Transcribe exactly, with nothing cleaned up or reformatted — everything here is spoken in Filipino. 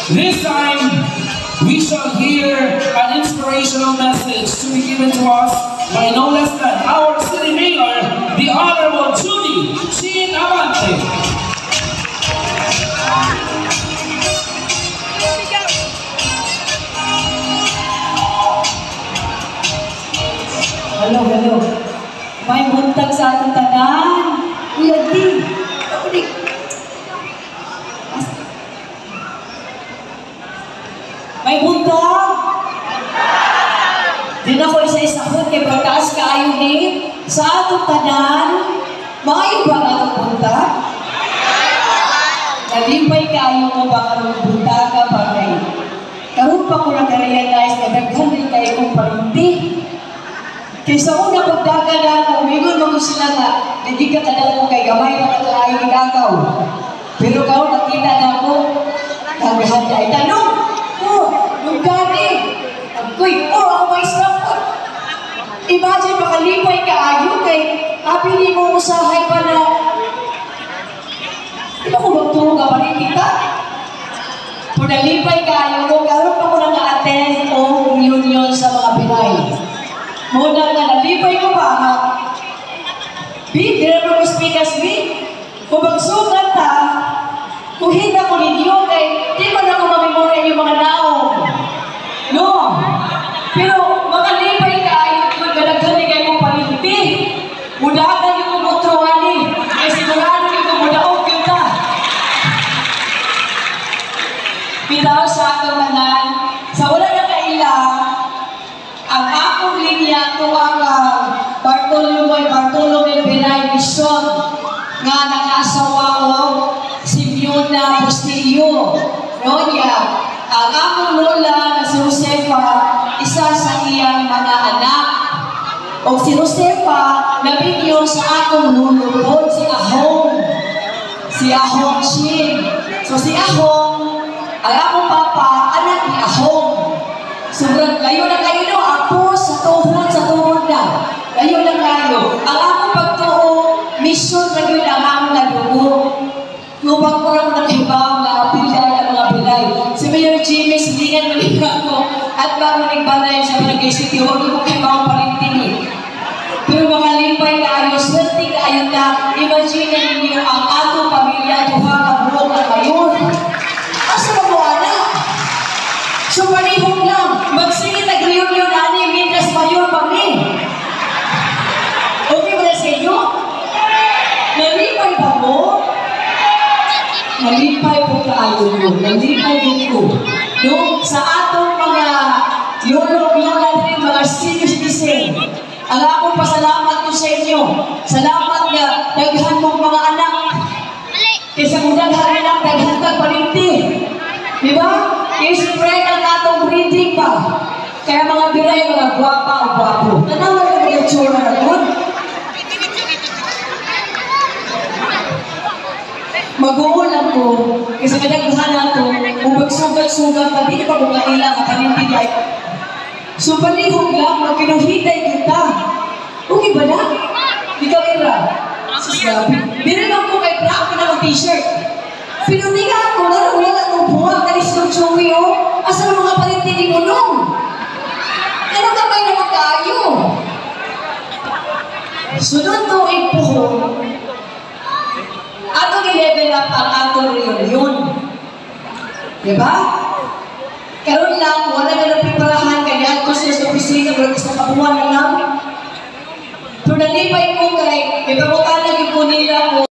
This time, we shall hear an inspirational message to be given to us by no less than our city mayor, the Honorable Judy Chin Abante. Hello, hello. May buntag sa atong tanan. Kuya D. May buntag. Di na ko isa-isahod kay pagtaas ka ayon ni sa atong tanan. Maayo ba nga itong buntag? Nalimpay ka ayon mo ba karong buntag ka ba kay? Karoon pa ko na-realize na daghan rin kayo kong parinti. Kaysa una pagdaga na ako, umigon mo ko sila na hindi ka tanong mo kay gamay na katalayo ni Gagaw. Pero kao nakita na ako, tanggahan na itanong. Oh, yung gani. Agoy, oh, ako may snapot. Imagine, makalipay ka ayo kay kapili mo usahay pa na di ba kung magturo ka pa rin kita? Kung nalipay ka ayo ko, karoon pa ko na na-attend o reunion sa mga Pinay. Muna na nalipay ko ba, ha? Bid, di naman ko speak as me. Kung magsugat ta, kung hindi ko ninyo, kay di man ako mamimura yung mga naong. No? Pero makalipay ka, yung ganaghan ni kayo mong palimpi. Mudakan yung kumutruhan ni. Kaya sigurado yung kumudaog yun ta. Bitaw sa aking manan, sa wala na kailang, ang akong linya ito ang uh, Bartolome Bartolome Pinay Mission nga nakasawa ko si Fiona Bustillo. Nonya, ang akong lola na si Josefa, isa sa iyang mga anak. O si Josefa, nabigyo sa akong lulupod, si Ahong. Si Ahong Shin. So si Ahong, ang akong papa, anak ni Ahong. Sobrang layo na kayo no, ako sa tuhod, sa tuhod na. Layo na kayo. Ang akong pagtuo, mission na yun ang among nadugo. Lubang ko lang nakibaw na pilay ang mga pilay. Si Mayor Jimmy, silingan mo rin ako. At bago nagbalay sa Barangay City, huwag ko kibaw pa rin tini. Pero mga limpay na ayo, swerte ka ayon na, imagine ninyo ang atong pamilya, tuha ka buong na mayon. Asa mo anak? So panihog lang, magsingit nag-reunion ani, Mientras Mayor kami. Okay ba na sa inyo? Nalipay ba mo? Nalipay po kaayo mo, nalipay din ko. No, sa atong mga lolo-lola rin, mga senior citizen, ang akong pasalamat ko sa inyo. Salamat nga, daghan mong mga anak. Kaysa kung daghan anak, daghan kang parinti. Diba? I-spread ang atong breeding pa. Kaya mga biray, mga gwapa o gwapo. Tanawan ka mga tsura na doon. Mag-uulang ko, kasi kadagdahan na ito, kung magsugat-sugat, pati na pa kung kailang at panintigay. So, palihog lang, magkinuhitay kita. Okay ba na? Ikaw, Ira. Sasabi. Binilang ko kay Pra, ako na mag-t-shirt. Pinutingan ko na wala na kong buha, kalis ng chewy, oh. Asa ng mga palintinig mo nung? Ano ka ba yung magkayo? Sunod to ay puhon. Ato ni-level up ang atong reunion. Diba? Karoon lang, wala na napiparahan, kaya ako sa opisina, wala gusto kabuhan na lang. Pero nalipay ko kay, may pabutan na yung nila ko.